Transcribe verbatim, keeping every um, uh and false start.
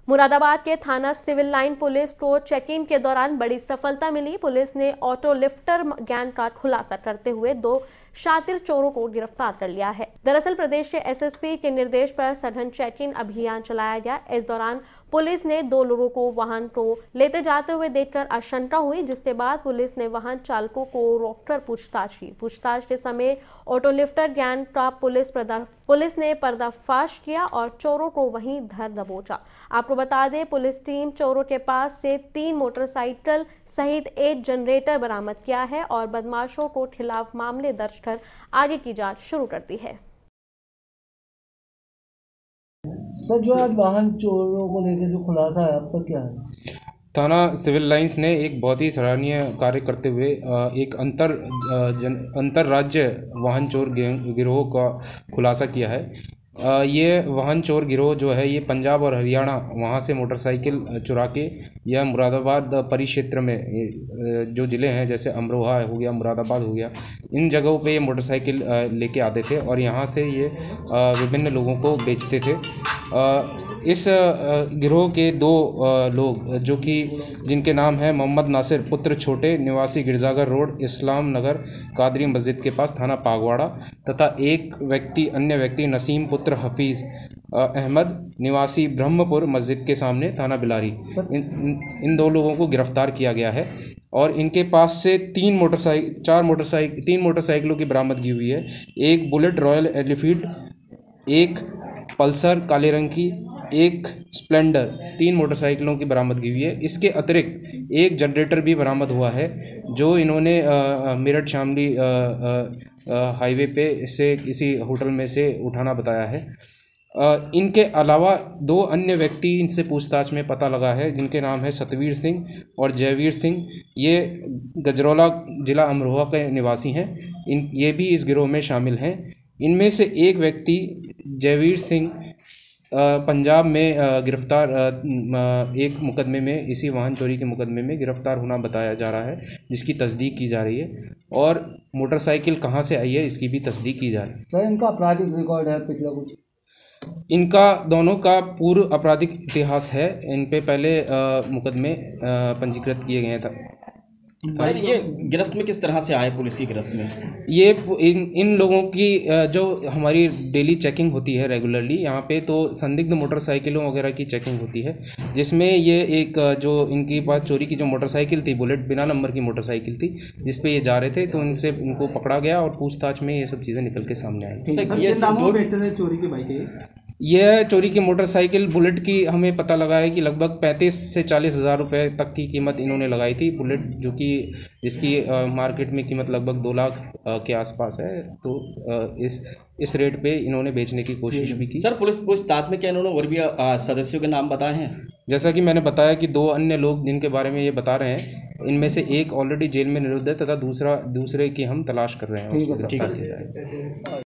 मुरादाबाद के थाना civil line police को चेकिंग के दौरान बड़ी सफलता मिली। पुलिस ने ऑटो लिफ्टर गैंग का खुलासा करते हुए दो शातिर चोरों को गिरफ्तार कर लिया है। दरअसल प्रदेश के एसएसपी के निर्देश पर सघन चेकिंग अभियान चलाया गया। इस दौरान पुलिस ने दो लोगों को वाहन को लेते जाते हुए देखकर आशंका हुई, जिसके बाद पुलिस ने वाहन चालकों को रोककर पूछताछ की। पूछताछ के समय ऑटो लिफ्टर गैंग का पुलिस पुलिस ने पर्दाफाश किया और चोरों को वहीं धर दबोचा। आपको बता दें, पुलिस टीम चोरों के पास से तीन मोटरसाइकिल सहित एक जनरेटर बरामद किया है और बदमाशों को खिलाफ मामले दर्ज कर आगे की जांच शुरू कर दी है। सर, जो आज वाहन चोरों को लेकर जो खुलासा है, आपका क्या है? थाना सिविल लाइंस ने एक बहुत ही सराहनीय कार्य करते हुए एक अंतर जन अंतर राज्य वाहन चोर गिरोह का खुलासा किया है। ये वाहन चोर गिरोह जो है ये पंजाब और हरियाणा वहाँ से मोटरसाइकिल चुरा के या मुरादाबाद परिक्षेत्र में जो ज़िले हैं जैसे अमरोहा हो गया, मुरादाबाद हो गया, इन जगहों पे ये मोटरसाइकिल लेके आते थे और यहाँ से ये विभिन्न लोगों को बेचते थे। इस गिरोह के दो लोग जो कि जिनके नाम है मोहम्मद नासिर पुत्र छोटे निवासी गिरजागर रोड इस्लाम नगर कादरी मस्जिद के पास थाना पागवाड़ा, तथा एक व्यक्ति अन्य व्यक्ति नसीम पुत्र हफीज़ अहमद निवासी ब्रह्मपुर मस्जिद के सामने थाना बिलारी, इन इन दो लोगों को गिरफ्तार किया गया है और इनके पास से तीन मोटरसाइकिल चार मोटरसाइकिल तीन मोटरसाइकिलों की बरामदगी हुई है। एक बुलेट रॉयल एनफील्ड, एक पल्सर काले रंग की, एक स्प्लेंडर, तीन मोटरसाइकिलों की बरामदगी हुई है। इसके अतिरिक्त एक जनरेटर भी बरामद हुआ है जो इन्होंने मेरठ शामली हाईवे पे से किसी होटल में से उठाना बताया है। इनके अलावा दो अन्य व्यक्ति इनसे पूछताछ में पता लगा है जिनके नाम है सतवीर सिंह और जयवीर सिंह। ये गजरौला जिला अमरोहा के निवासी हैं। इन ये भी इस गिरोह में शामिल हैं। इनमें से एक व्यक्ति जयवीर सिंह पंजाब में गिरफ्तार एक मुकदमे में इसी वाहन चोरी के मुकदमे में गिरफ्तार होना बताया जा रहा है, जिसकी तस्दीक की जा रही है और मोटरसाइकिल कहां से आई है इसकी भी तस्दीक की जा रही है। सर, इनका आपराधिक रिकॉर्ड है पिछला कुछ? इनका दोनों का पूर्व आपराधिक इतिहास है। इन पे पहले मुकदमे पंजीकृत किए गए थे। सर, ये गिरफ्त में किस तरह से आए पुलिस की गिरफ्त में? ये इन इन लोगों की जो हमारी डेली चेकिंग होती है रेगुलरली यहाँ पे, तो संदिग्ध मोटरसाइकिलों वगैरह की चेकिंग होती है, जिसमें ये एक जो इनकी पास चोरी की जो मोटरसाइकिल थी, बुलेट बिना नंबर की मोटरसाइकिल थी, जिस पे ये जा रहे थे, तो इनसे इनको पकड़ा गया और पूछताछ में ये सब चीज़ें निकल के सामने आई। चोरी के बाइक यह चोरी की मोटरसाइकिल बुलेट की हमें पता लगा है कि लगभग पैंतीस से चालीस हज़ार रुपये तक की कीमत इन्होंने लगाई थी। बुलेट जो कि जिसकी आ, मार्केट में कीमत लगभग दो लाख आ, के आसपास है, तो आ, इस इस रेट पे इन्होंने बेचने की कोशिश भी की। सर, पुलिस पूछताछ में क्या इन्होंने और भी आ, सदस्यों के नाम बताए हैं? जैसा कि मैंने बताया कि दो अन्य लोग जिनके बारे में ये बता रहे हैं, इनमें से एक ऑलरेडी जेल में निरुद्ध है तथा दूसरा दूसरे की हम तलाश कर रहे हैं।